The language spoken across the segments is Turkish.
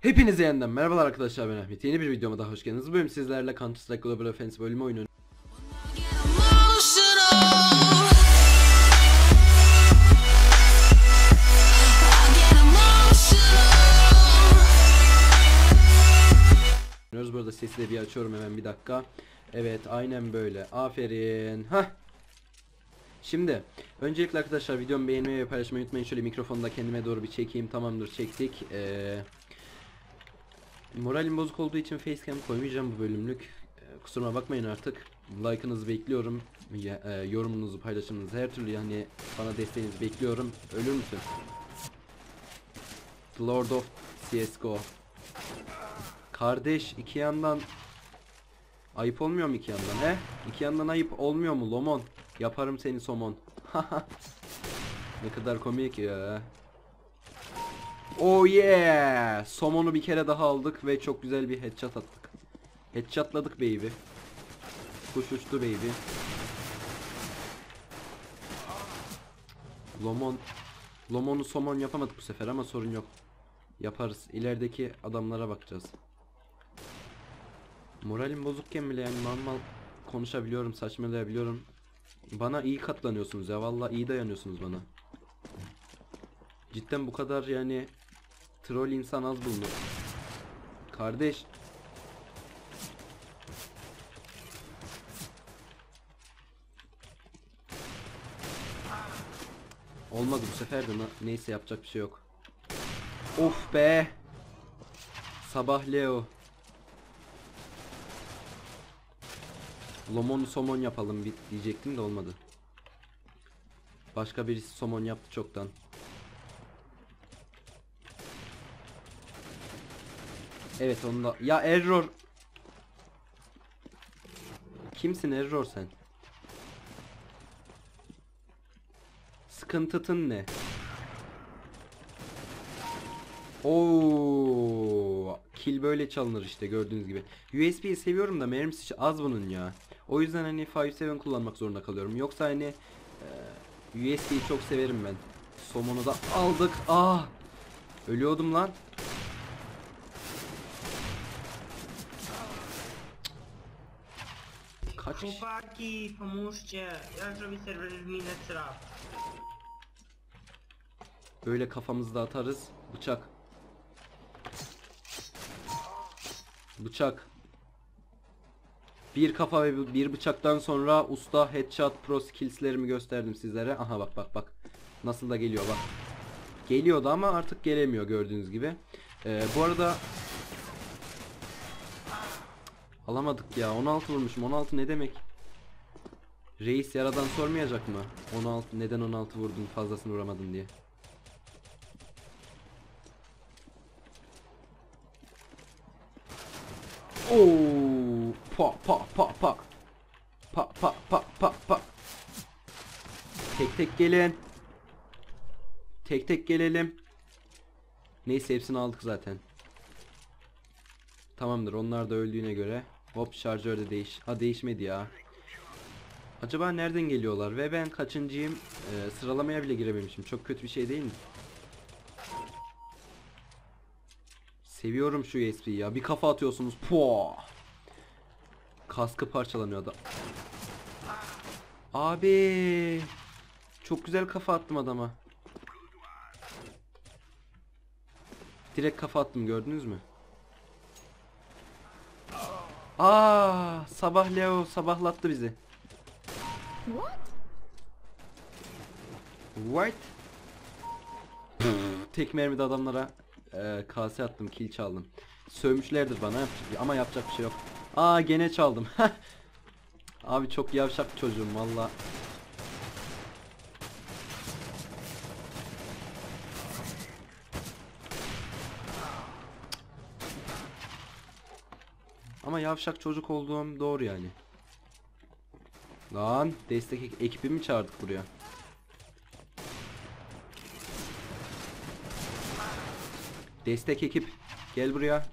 Hepinize yeniden merhabalar arkadaşlar, ben Ahmet. Yeni bir videoma daha hoş geldiniz. Bu bölüm sizlerle Counter Strike Global Offensive bölümü oynuyorum. Bu arada sesi de bir açıyorum hemen, bir dakika. Evet, aynen böyle. Aferin. Şimdi öncelikle arkadaşlar videomu beğenmeyi ve paylaşmayı unutmayın. Şöyle mikrofonu da kendime doğru bir çekeyim. Tamamdır, çektik. Moralim bozuk olduğu için facecam koymayacağım bu bölümlük. Kusuruma bakmayın artık. Like'ınızı bekliyorum. Yorumunuzu, paylaşımınızı, her türlü yani bana desteğinizi bekliyorum. Ölür müsün? The Lord of CSGO. Kardeş, iki yandan ayıp olmuyor mu iki yandan he? İki yandan ayıp olmuyor mu Lomon? Yaparım seni somon. Ne kadar komik ya. Oh yeah! Somonu bir kere daha aldık ve çok güzel bir headshot attık. Headshotladık baby. Kuş uçtu baby. Lomon'u somon yapamadık bu sefer ama sorun yok. Yaparız. İlerideki adamlara bakacağız. Moralim bozukken bile yani normal konuşabiliyorum, saçmalayabiliyorum. Bana iyi katlanıyorsunuz ya, vallahi iyi dayanıyorsunuz bana. Cidden bu kadar yani troll insan az bulunur. Kardeş. Olmadı bu sefer de, neyse yapacak bir şey yok. Of be. Sabah Leo. Lomon'u somon yapalım diyecektim de olmadı. Başka birisi somon yaptı çoktan. Evet onda. Ya error. Kimsin error sen? Sıkıntın ne? Oo, kill böyle çalınır işte, gördüğünüz gibi. USB'yi seviyorum da mermisi az bunun ya. O yüzden hani 5.7 kullanmak zorunda kalıyorum. Yoksa hani USB'yi çok severim ben. Somonu da aldık. Ah! Ölüyordum lan. Kaç? Chłopaki, pomóżcie! Jak zrobić serwer w minę trap? Böyle kafamızda atarız. Bıçak. Bıçak. Bir kafa ve bir bıçaktan sonra usta headshot pro skills'lerimi gösterdim sizlere. Aha bak bak bak. Nasıl da geliyor bak. Geliyordu ama artık gelemiyor gördüğünüz gibi. Bu arada alamadık ya. 16 vurmuşum. 16 ne demek? Reis yaradan sormayacak mı? 16 neden 16 vurdun, fazlasını vuramadın diye. Oo, pa pa pa pa. Pa pa pa pa pa. Tek tek gelin. Tek tek gelelim. Neyse hepsini aldık zaten. Tamamdır, onlar da öldüğüne göre. Hop, şarjör de değişmedi ya. Acaba nereden geliyorlar ve ben kaçıncıyım? Sıralamaya bile girememişim. Çok kötü bir şey değil mi? Seviyorum şu USB'yi ya. Bir kafa atıyorsunuz. Puh. Kaskı parçalanıyor da. Abi. Çok güzel kafa attım adama. Direkt kafa attım, gördünüz mü? Aa, sabah Leo sabahlattı bizi. What? Tek mermide adamlara kase attım, kill çaldım. Sövmüşlerdir bana ama yapacak bir şey yok. Aa, gene çaldım. Abi çok yavşak çocuğum valla. Ama yavşak çocuk olduğum doğru yani. Lan destek ekibi mi çağırdık buraya? Destek ekip gel buraya.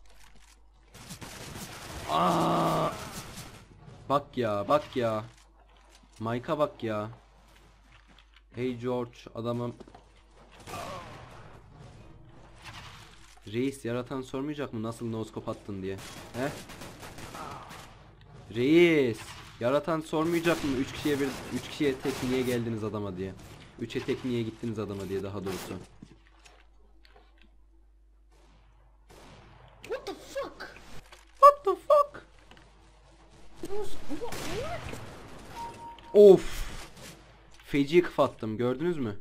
Aa! Bak ya, bak ya. Mike'a bak ya. Hey George, adamım. Reis yaratan sormayacak mı nasıl noskop attın diye? He? Reis yaratan sormayacak mı 3 kişiye 3 kişiye tek niye geldiniz adama diye. 3'e tek niye gittiniz adama diye daha doğrusu. What the fuck? What the fuck? What? Of. Feci kafa attım gördünüz mü?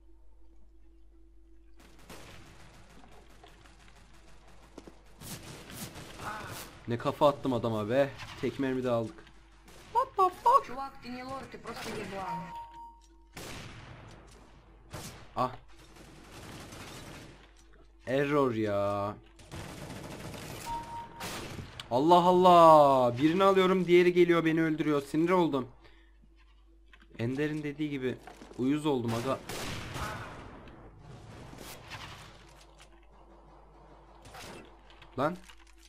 Ne kafa attım adama be. Tek mermi de aldık. What the fuck? Чувак, ты не лор, ты просто еблан. Ah. Error ya. Allah Allah. Birini alıyorum diğeri geliyor beni öldürüyor. Sinir oldum. Ender'in dediği gibi uyuz oldum aga. Lan.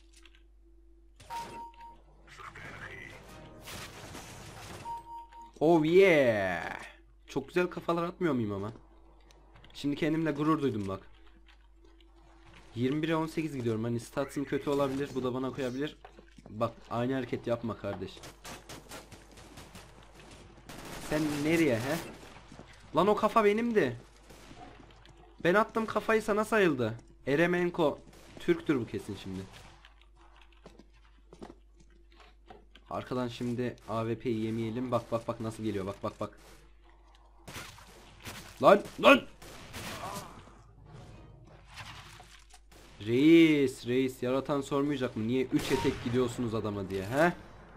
Oh yeah. Çok güzel kafalar atmıyor muyum ama? Şimdi kendimle gurur duydum bak. 21'e 18 gidiyorum. Hani statsım kötü olabilir. Bu da bana koyabilir. Bak aynı hareket yapma kardeş. Sen nereye he? Lan o kafa benimdi. Ben attım kafayı sana sayıldı. Eremenko. Türktür bu kesin şimdi. Arkadan şimdi AWP'yi yemeyelim. Bak bak bak nasıl geliyor. Bak bak bak. Lan lan. Reis yaratan sormayacak mı? Niye 3 etek gidiyorsunuz adama diye he?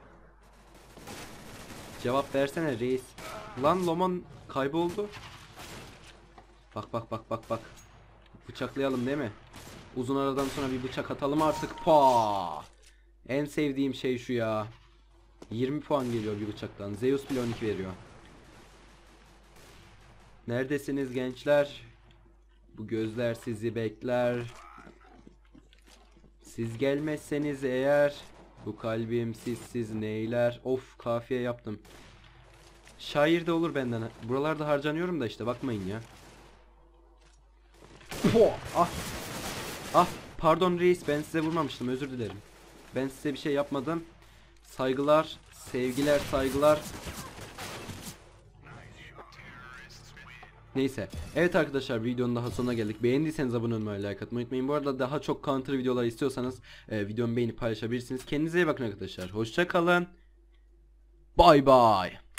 Cevap versene reis. Lan Lomon kayboldu. Bak bak bak bak bak. Bıçaklayalım değil mi? Uzun aradan sonra bir bıçak atalım artık. Pa! En sevdiğim şey şu ya. 20 puan geliyor bir bıçaktan. Zeus bile 12 veriyor. Neredesiniz gençler? Bu gözler sizi bekler. Siz gelmezseniz eğer bu kalbim sizsiz neyler. Of kafiye yaptım. Şair de olur benden. Buralarda harcanıyorum da işte bakmayın ya. Ah. Ah pardon reis ben size vurmamıştım özür dilerim. Ben size bir şey yapmadım. Saygılar, sevgiler, saygılar. Neyse. Evet arkadaşlar videonun daha sonuna geldik. Beğendiyseniz abone olmayı, like atmayı unutmayın. Bu arada daha çok counter videolar istiyorsanız videomu beğenip paylaşabilirsiniz. Kendinize iyi bakın arkadaşlar. Hoşça kalın. Bye bye.